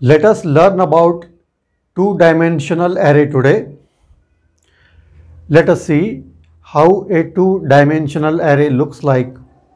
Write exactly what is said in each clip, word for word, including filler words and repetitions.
Let us learn about two-dimensional array today. Let us see how a two-dimensional array looks like.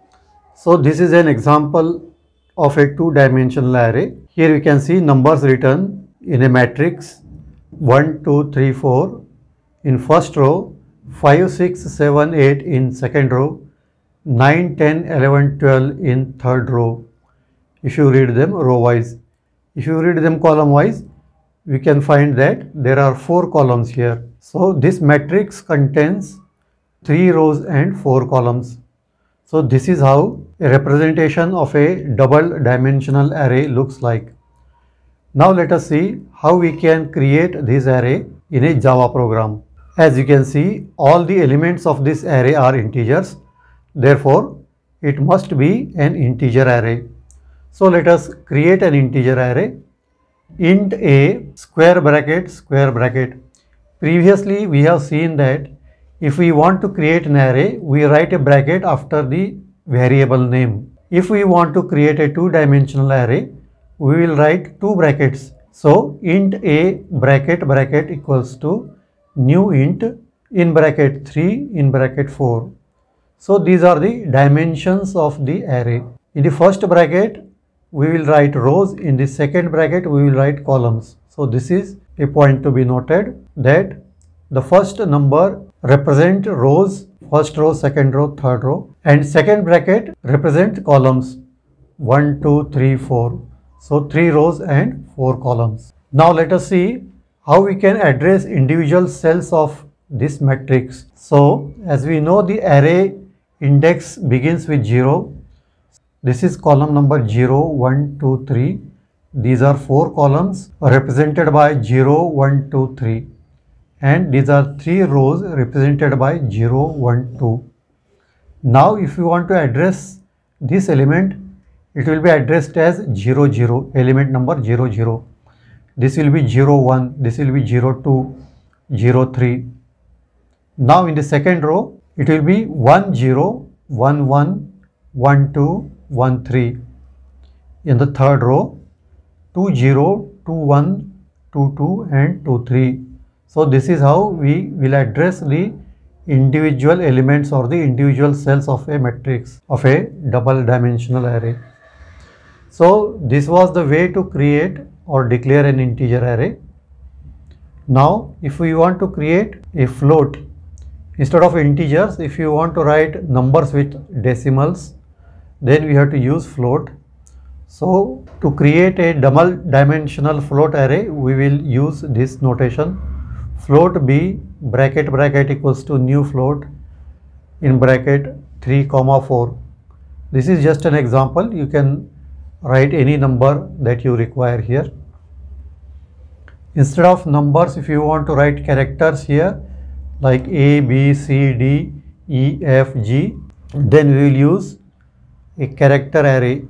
So this is an example of a two-dimensional array. Here we can see numbers written in a matrix one, two, three, four in first row, five, six, seven, eight in second row, nine, ten, eleven, twelve in third row. If you read them row wise. If you read them column wise, we can find that there are four columns here. So this matrix contains three rows and four columns. So this is how a representation of a double dimensional array looks like. Now let us see how we can create this array in a Java program. As you can see, all the elements of this array are integers. Therefore, it must be an integer array. So let us create an integer array. Int a square bracket square bracket. Previously we have seen that if we want to create an array, we write a bracket after the variable name. If we want to create a two-dimensional array, we will write two brackets. So int a bracket bracket equals to new int in bracket three in bracket four. So these are the dimensions of the array. In the first bracket, we will write rows. In the second bracket, we will write columns. So this is a point to be noted, that the first number represent rows, first row, second row, third row, and second bracket represent columns one, two, three, four. So three rows and four columns. Now let us see how we can address individual cells of this matrix. So as we know, the array index begins with zero. This is column number zero, one, two, three. These are four columns represented by zero, one, two, three. And these are three rows represented by zero, one, two. Now if you want to address this element, it will be addressed as zero, zero, element number zero, zero. This will be zero, one, this will be zero, two, zero, three. Now in the second row, it will be one, zero, one, one, one, two, one, three. In the third row, two, zero, two, one, two, two and two, three. So this is how we will address the individual elements or the individual cells of a matrix of a double dimensional array. So this was the way to create or declare an integer array. Now if we want to create a float, instead of integers, if you want to write numbers with decimals, then we have to use float. So to create a double dimensional float array, we will use this notation. Float b bracket bracket equals to new float in bracket three comma four. This is just an example. You can write any number that you require here. Instead of numbers, if you want to write characters here like A, B, C, D, E, F, G, then we will use a character array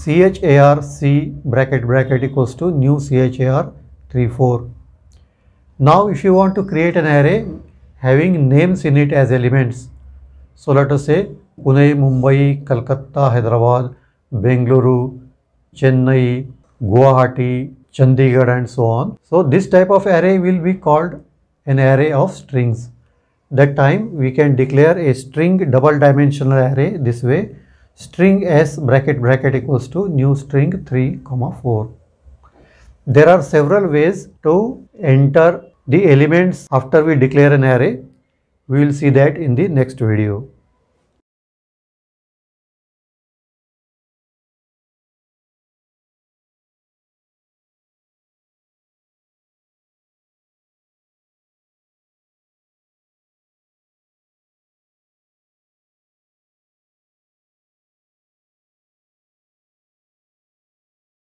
charc bracket bracket equals to new char three, four. Now if you want to create an array having names in it as elements, so let us say Pune, Mumbai, Kolkata, Hyderabad, Bengaluru, Chennai, Guwahati, Chandigarh and so on. So this type of array will be called an array of strings. That time we can declare a string double dimensional array this way. String s bracket bracket equals to new string three comma four. There are several ways to enter the elements after we declare an array. We will see that in the next video.